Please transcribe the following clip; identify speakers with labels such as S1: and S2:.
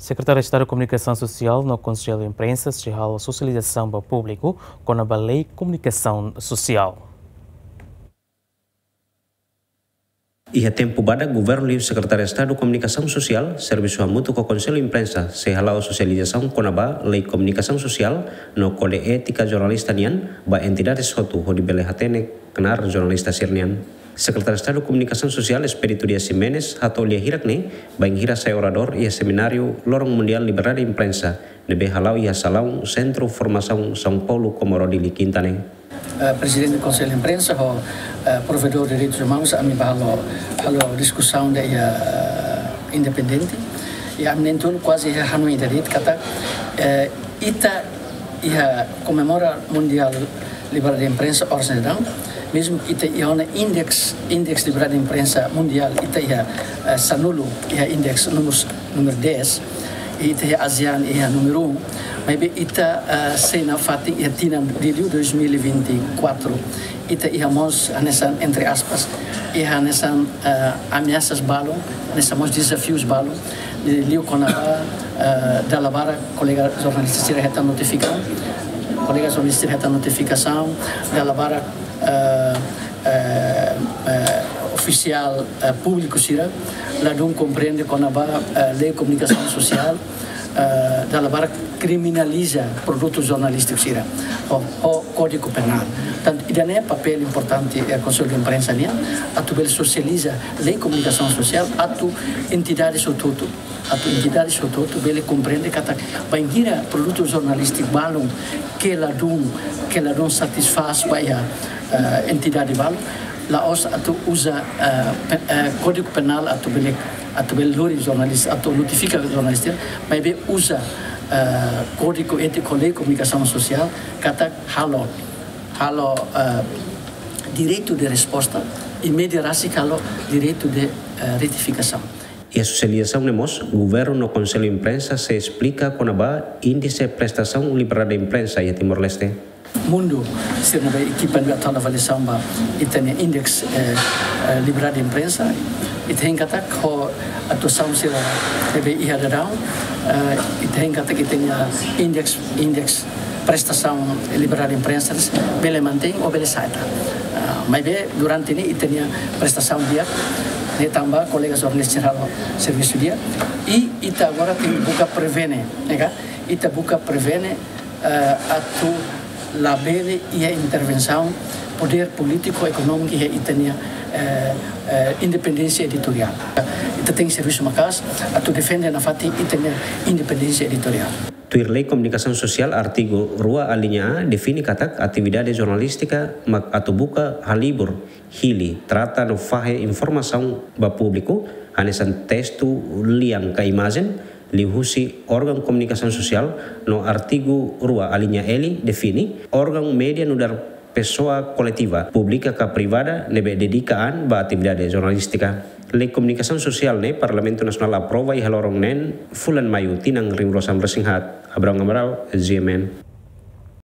S1: Secretário de Estado de Comunicação Social no Conselho de Imprensa se a socialização para o público com a Lei de Comunicação Social.
S2: E a tempo bada Governo e o Secretário de Estado de Comunicação Social serviço mútuo com o Conselho de Imprensa se a socialização com a Lei de Comunicação Social no Kode Ética Jornalista nian ba entidades sotu ho di belehatene kenar jornalista sirnian. Secretário de Estado de Comunicação Social Espírito Dias Jimenez atau lia hirak ne baing hira saya orador ia seminário Lorong Mundial Liberal de Imprensa nebe halau ia salau Centro Formação São Paulo Comorodi Quintane.
S3: Presidente do Conselho de Imprensa, o provedor de direitos humanos, a mim a discussão da independente e a mim então quase a hanui da direito kata ita ia comemora Mundial Liberal de Imprensa orsedão mesmo ita ia ona index liberal de imprensa mundial ita ia sanulo ia index número 10 ita ia ASEAN ia número 1 mas ita sena fating ia tinam di 2024 ita ia mos anesan entre aspas ia anesan ameaças balon nessa mos desafios balon liu konaba dalabara colega jornalista sira reta notificação colega jornalista reta notificação dalabara oficial público sira ladum compreende com a lei de comunicação social da lavara criminaliza produtos jornalísticos sira o código penal tanto ideia é papel importante é Conselho de Imprensa ali atu socializa lei de comunicação social atu entidades sotuto bele compreende que bangira produtos jornalísticos balão que ladum satisfaz para entidade balão la os atu usa código penal atu bele lori jornalista atu notifica jornalista mas be usa código ético lei de comunicação social kata halo direito de resposta e mediarasi kalau direito de retificação.
S2: E a socialização nemos, governo no Conselho de Imprensa se explica com a índice prestação liberal de imprensa em Timor-Leste.
S3: Mundo se na equipa da tal avaliação ba itene index liberal de imprensa ithen kata ko atuação se deve ir down ithen kata que tenha index prestação liberal de imprensa bele mantém ou bele saita mas durante ini itenya prestação dia ne tambah colegas jornalistas serviço dia e ita agora tem buka prevene ita buka prevene atu labele e a intervenção poder político econômico e itenia independência editorial ita tem serviço macas atu defende na fati itenia independência editorial.
S2: Tuir Lei Comunicação Social artigo 2 alinha A define katak atividade jornalística mak atu buka halibur hili trata no fahe informação ba público anesan texto liang ka imagem lihusi órgão comunicação social no artigo 2 alinha L define órgão media no dar pessoa coletiva pública ka privada nebe dedikaan ba atividade jornalística. Lei Comunicação Social ne Parlamento Nasional aprova e halorong nen fulan mayu tinang rimrosam resinghat Abraham Ngamarau, GMN.